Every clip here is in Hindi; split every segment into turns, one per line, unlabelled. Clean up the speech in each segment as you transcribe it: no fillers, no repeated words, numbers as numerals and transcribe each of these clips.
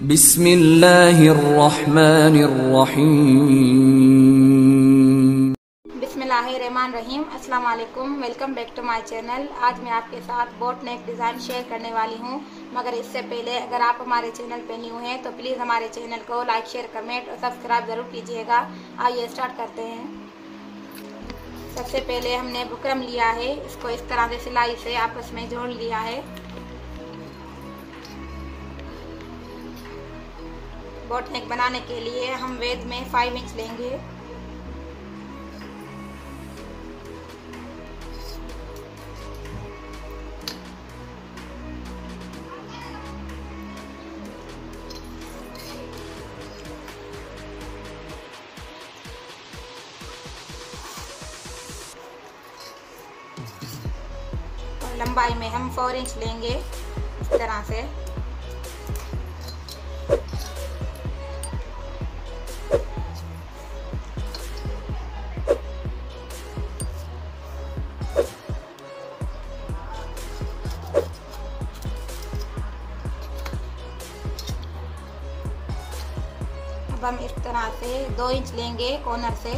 बिस्मिल्लाहिर्रहमानिर्रहीम।
बिस्मिल्लाहिर्रहमानिर्रहीम। अस्सलाम वालेकुम, welcome back to my channel. आज मैं आपके साथ बोट नेक डिज़ाइन शेयर करने वाली हूं, मगर इससे पहले अगर आप हमारे चैनल पे न्यू हैं तो प्लीज़ हमारे चैनल को लाइक, शेयर, कमेंट और सब्सक्राइब ज़रूर कीजिएगा। आइए स्टार्ट करते हैं। सबसे पहले हमने बुकरम लिया है, इसको इस तरह से सिलाई से आपस में जोड़ लिया है। बोट नेक बनाने के लिए हम वेज में 5 इंच लेंगे। और लंबाई में हम 4 इंच लेंगे इस तरह से। अब हम इस तरह से 2 इंच लेंगे कॉर्नर से।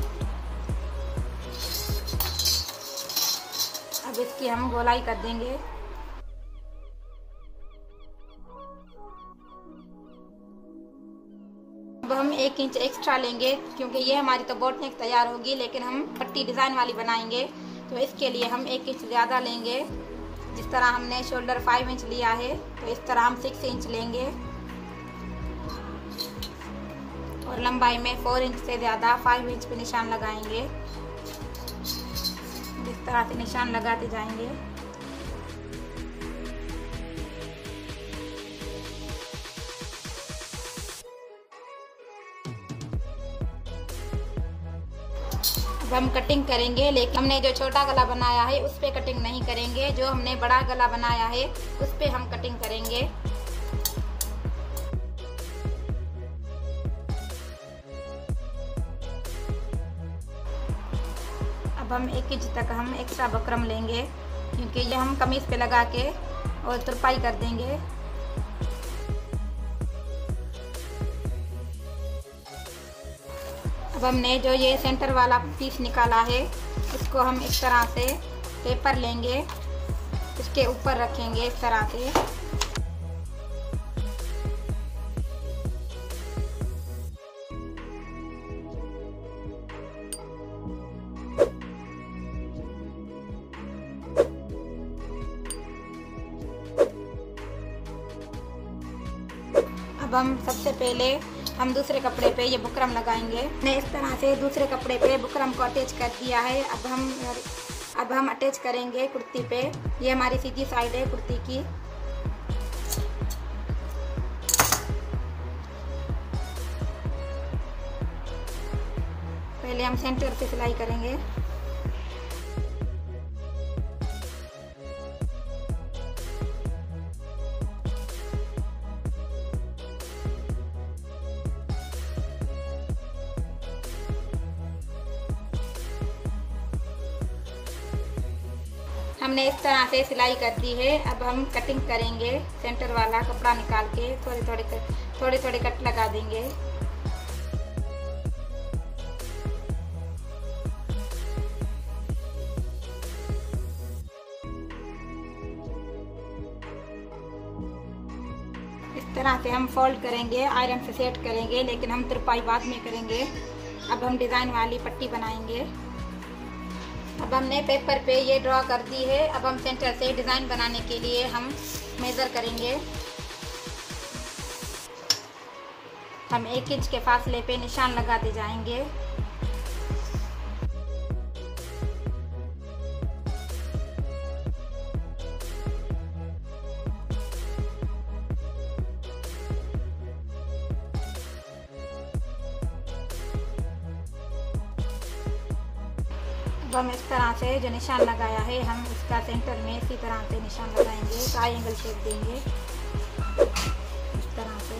अब इसकी हम गोलाई कर देंगे। अब हम 1 इंच एक्स्ट्रा लेंगे, क्योंकि ये हमारी तो बोट नेक तैयार होगी, लेकिन हम पट्टी डिज़ाइन वाली बनाएंगे, तो इसके लिए हम 1 इंच ज़्यादा लेंगे। जिस तरह हमने शोल्डर 5 इंच लिया है, तो इस तरह हम 6 इंच लेंगे और लंबाई में 4 इंच से ज़्यादा 5 इंच पे निशान लगाएंगे। इस तरह से निशान लगाते जाएंगे। अब हम कटिंग करेंगे, लेकिन हमने जो छोटा गला बनाया है उस पे कटिंग नहीं करेंगे। जो हमने बड़ा गला बनाया है उस पे हम कटिंग करेंगे। अब हम 1 इंच तक हम एक्स्ट्रा बकरम लेंगे, क्योंकि ये हम कमीज पे लगा के और तुरपाई कर देंगे। अब हमने जो ये सेंटर वाला पीस निकाला है, इसको हम इस तरह से पेपर लेंगे, इसके ऊपर रखेंगे इस तरह से। अब हम सबसे पहले हम दूसरे कपड़े पे ये बुकरम लगाएंगे। मैंने इस तरह से दूसरे कपड़े पे बुकरम को अटैच कर दिया है। अब हम अटैच करेंगे कुर्ती पे। ये हमारी सीधी साइड है कुर्ती की। पहले हम सेंटर से सिलाई करेंगे। हमने इस तरह से सिलाई कर दी है। अब हम कटिंग करेंगे। सेंटर वाला कपड़ा निकाल के थोड़े थोड़े कट लगा देंगे। इस तरह से हम फोल्ड करेंगे, आयरन से सेट करेंगे, लेकिन हम तुरपाई बाद में करेंगे। अब हम डिज़ाइन वाली पट्टी बनाएंगे। अब हमने पेपर पे ये ड्रॉ कर दी है। अब हम सेंटर से डिज़ाइन बनाने के लिए हम मेज़र करेंगे। हम 1 इंच के फासले पे निशान लगाते जाएंगे। अब हम इस तरह से जो निशान लगाया है, हम इसका सेंटर में इसी तरह से निशान लगाएंगे, ट्रायंगल शेप देंगे इस तरह से।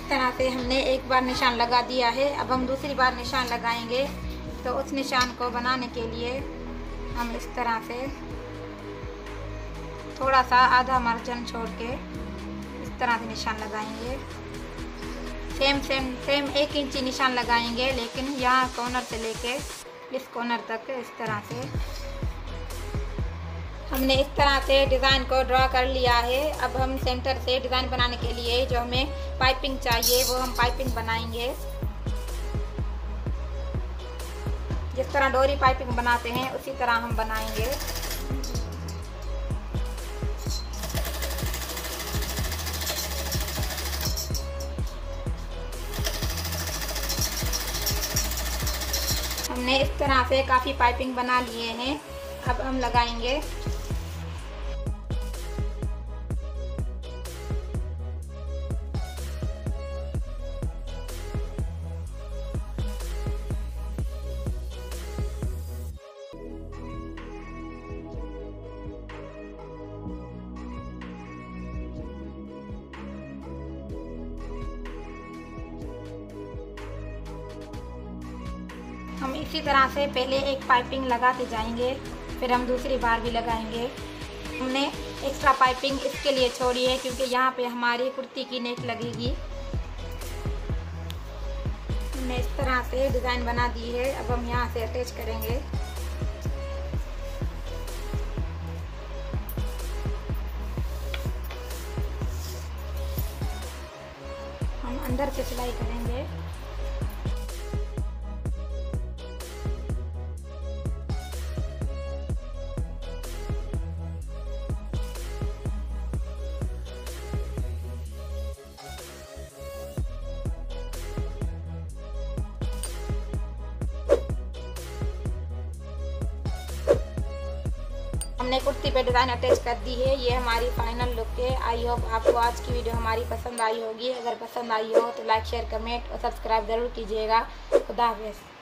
तरह से हमने एक बार निशान लगा दिया है। अब हम दूसरी बार निशान लगाएंगे। तो उस निशान को बनाने के लिए हम इस तरह से थोड़ा सा आधा मार्जिन छोड़ के इस तरह से निशान लगाएंगे। सेम 1 इंची निशान लगाएंगे, लेकिन यहाँ कॉर्नर से लेके इस कॉर्नर तक इस तरह से हमने इस तरह से डिज़ाइन को ड्रा कर लिया है। अब हम सेंटर से डिज़ाइन बनाने के लिए जो हमें पाइपिंग चाहिए वो हम पाइपिंग बनाएंगे। जिस तरह डोरी पाइपिंग बनाते हैं उसी तरह हम बनाएंगे। हमने इस तरह से काफ़ी पाइपिंग बना लिए हैं। अब हम लगाएंगे। हम इसी तरह से पहले एक पाइपिंग लगाते जाएंगे, फिर हम दूसरी बार भी लगाएंगे। हमने एक्स्ट्रा पाइपिंग इसके लिए छोड़ी है क्योंकि यहाँ पे हमारी कुर्ती की नेक लगेगी। हमने इस तरह से डिज़ाइन बना दी है। अब हम यहाँ से अटैच करेंगे। हम अंदर से सिलाई करेंगे। हमने कुर्ती पे डिज़ाइन अटैच कर दी है। ये हमारी फाइनल लुक है। आई होप आपको आज की वीडियो हमारी पसंद आई होगी। अगर पसंद आई हो तो लाइक, शेयर, कमेंट और सब्सक्राइब ज़रूर कीजिएगा। खुदा हाफ़िज़।